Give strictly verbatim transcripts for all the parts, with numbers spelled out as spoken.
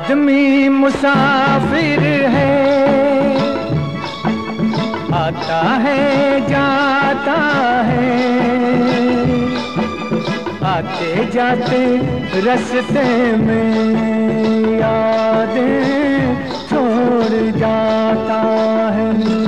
आदमी मुसाफिर है, आता है जाता है, आते जाते रास्ते में यादें छोड़ जाता है।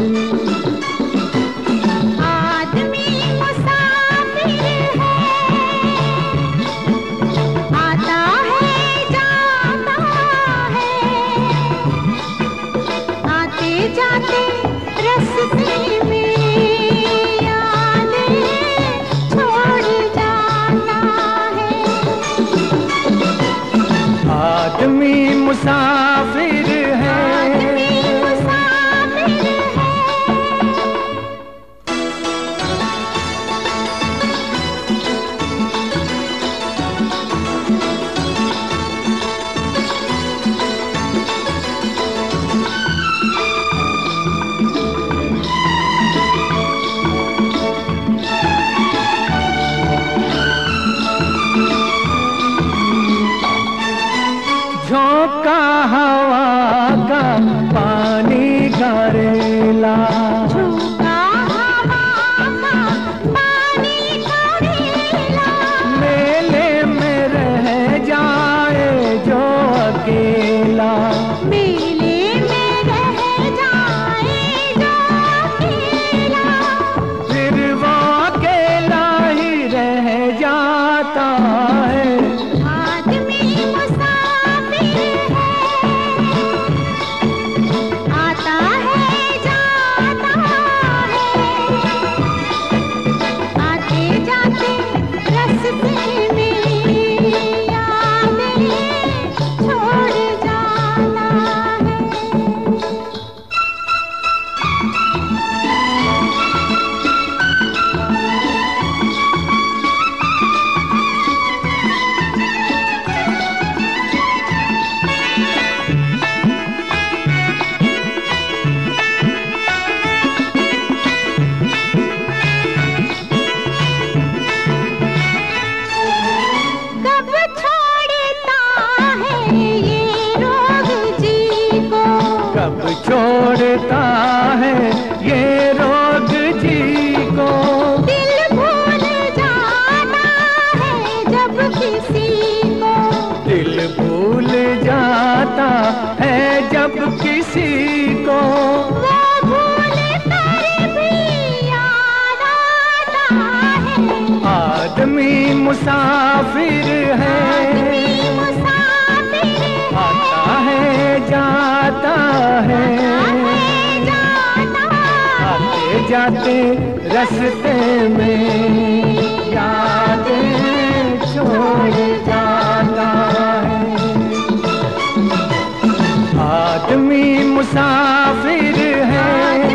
आदमी मुसाफिर है, झोंका हवा का पानी का रेला, झोंका हवा का पानी का रेला, मेले में रह जाए जो अकेला, मेले में रह जाए जो अकेला, फिर वो अकेला ही रह जाता है। कब छोड़ता है ये रोग जी को, दिल भूल जाता है जब किसी को, दिल भूल जाता है जब किसी को, वो भूल कर भी याद आता है। आदमी मुसाफिर है, आदमी मुसाफिर है, आता है जाता है, आते जाते रास्ते में यादें छोड़ जाता है। आदमी मुसाफिर है,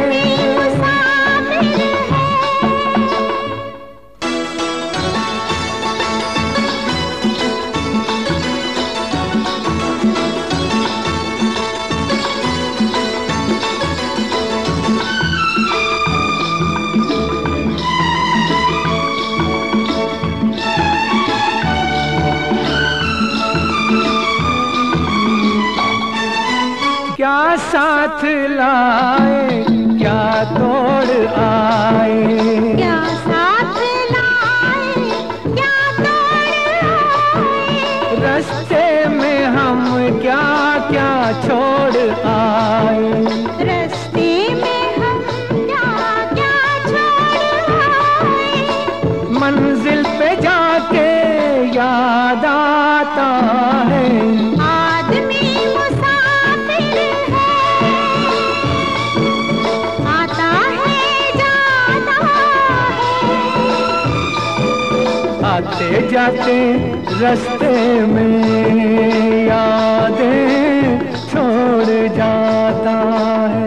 क्या साथ लाए क्या तोड़ आए, क्या साथ लाए क्या तोड़ आए, रास्ते में हम क्या क्या छोड़ आए, रास्ते में हम क्या क्या छोड़ आए, मंजिल पे जाके याद आता है। आदमी मुसाफिर है, आता है जाता है, आते जाते रास्ते में यादें छोड़ जाता है।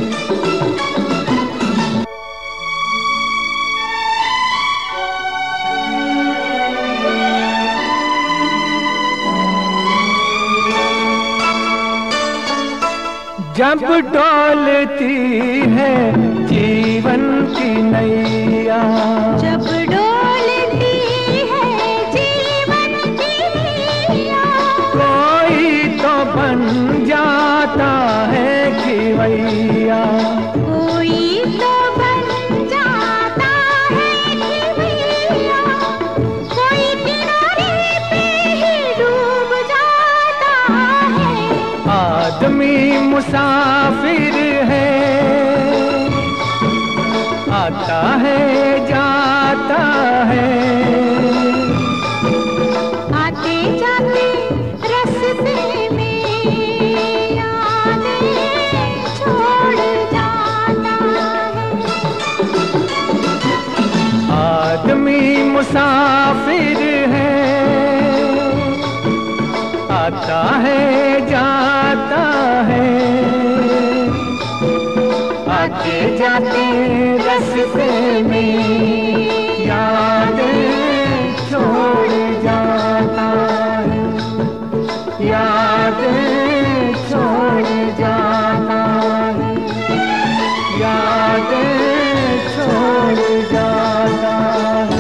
जब डोलती है जीवन की नैया, जब डोलती है जीवन की नैया, कोई तो बन मुसाफिर है, आता है जाता है, आते जाते रास्ते में यादें छोड़ जाता है। आदमी मुसाफिर है, आता है जाता है, आते जाते रास्ते में यादें छोड़ जाता है, यादें छोड़ जाता है, यादें छोड़ जाता है।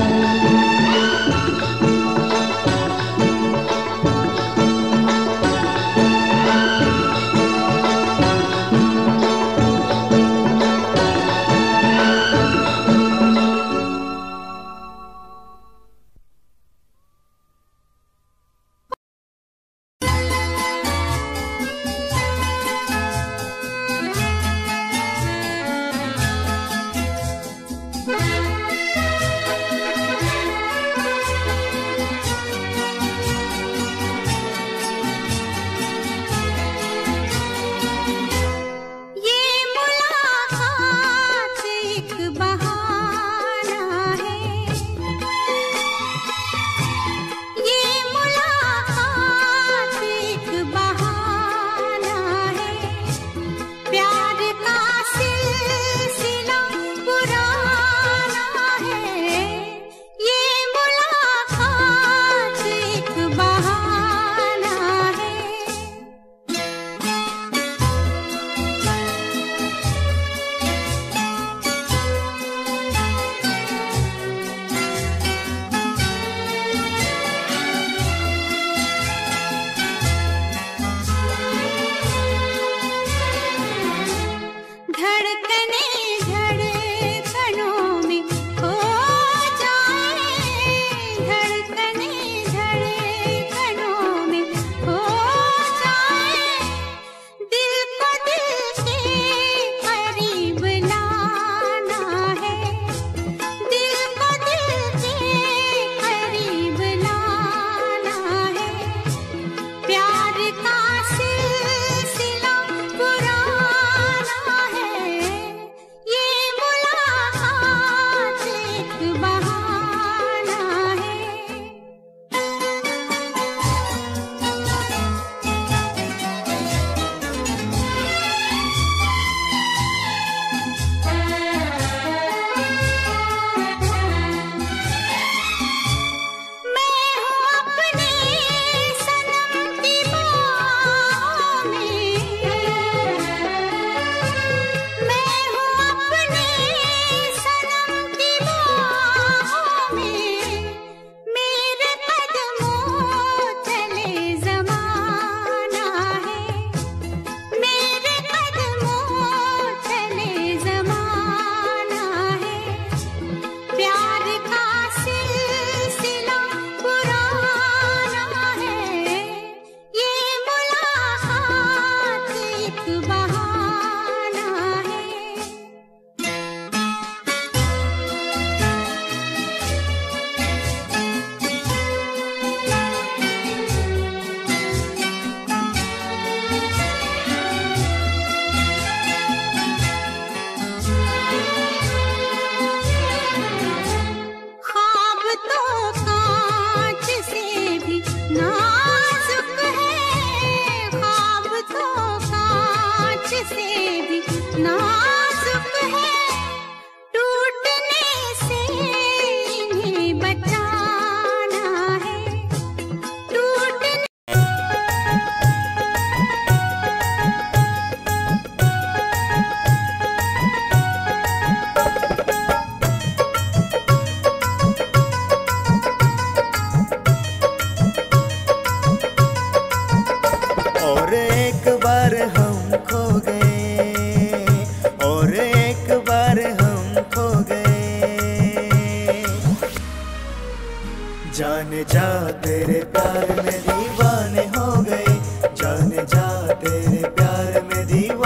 जाने जा तेरे प्यार में दीवाने हो गए, जाने जा तेरे प्यार में दीवाने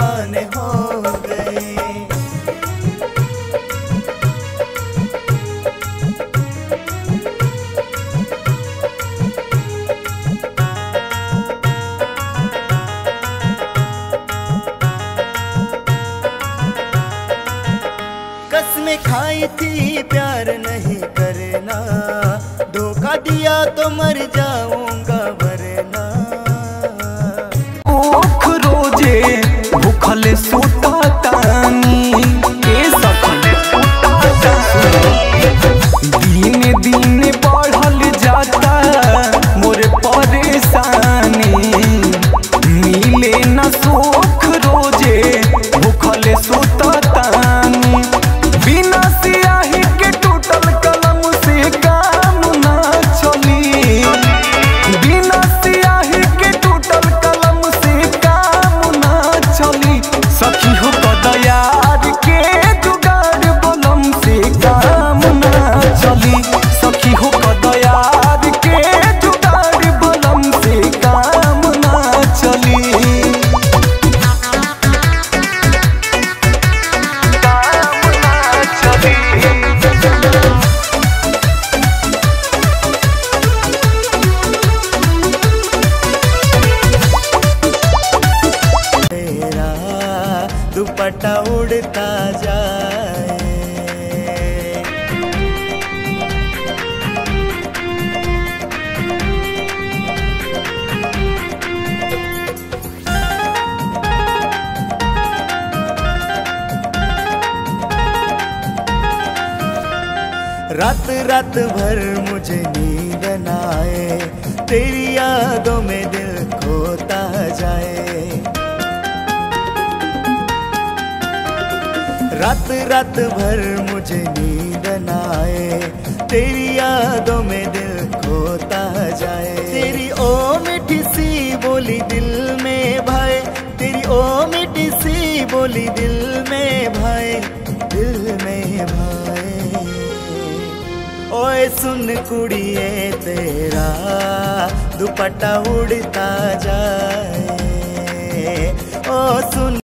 धोखा दिया तो मर जाऊंगा वरना। ओख रोजे भूखल सुता तानी के सखल दिन दिन बढ़ल जाता मोर परेशानी, मिले न सुख रोजे भूखल सुता तानी। बिना सियाही के टूटल कलम से काम ना चली, बिना सियाही के टूटल कलम से काम ना चली। सखी हो कदयार के जुगाड़ बलम से काम ना चली, सखी हो कदयार के जुगाड़ बलम से काम ना चली। तेरा दुपट्टा उड़ता जाए, रात रात भर मुझे नींद न आए, तेरी यादों में दिल खोता जाए। रात रात भर मुझे नींद न आए, तेरी यादों में दिल खोता जाए। तेरी ओ मीठी सी बोली दिल में भाए, तेरी ओ मीठी सी बोली दिल में भाए, दिल में भाए। ओए सुन कुड़िए तेरा दुपट्टा उड़ता जाए, ओ सुन